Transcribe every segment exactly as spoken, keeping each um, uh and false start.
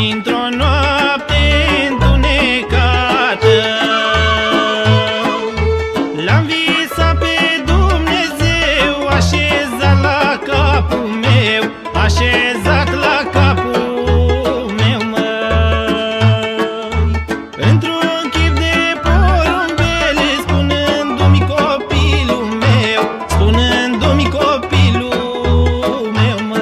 într-o noapte întunecată l-am visat pe Dumnezeu așezat la capul meu, așezat la capul meu, măi, într-un chip de porumbele, spunându-mi copilul meu, spunându-mi copilul meu, măi.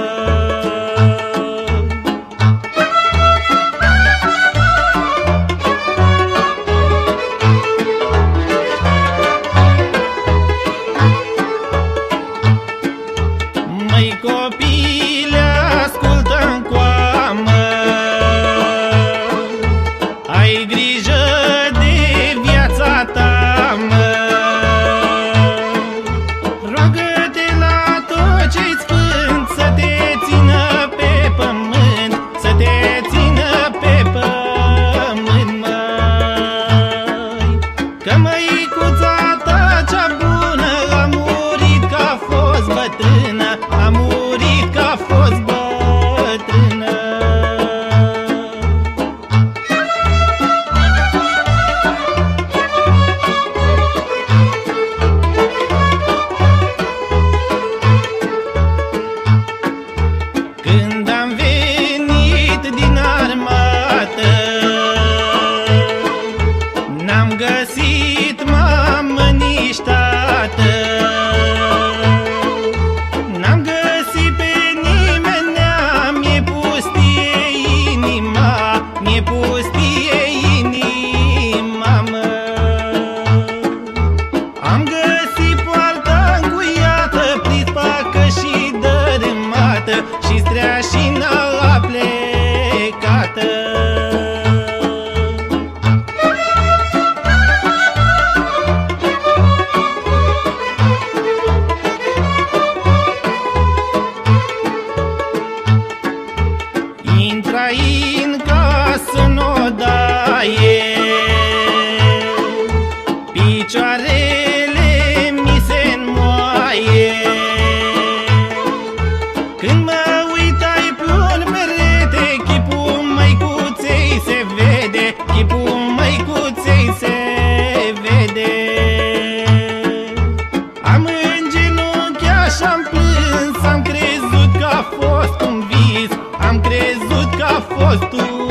Măi copile, ascultă-mi coamă, ai grijă de viața ta, mă. Roagă-te la tot ce-i sfânt să te țină pe pământ, să te țină pe pământ, măi. Că măicuța ta cea bună a murit că a fost bătrână, a murit că a fost bătrână. Când am venit din armată, n-am găsit mamă nici tată, n-am găsit pe nimenea, mi-e pustie inima, mi-e pustie inima, mă. Am găsit poarta încuiată, prispacă și dărâmată, și streașina a plecată. Intrai în casă n-o daie, picioarele mi se înmoaie. Când mă uitai pe-un perete, chipul măicuței se vede, chipul măicuței se vede. Am îngenunchiat și-am plâns, am crezut că a fost un vis, am crezut că a fost un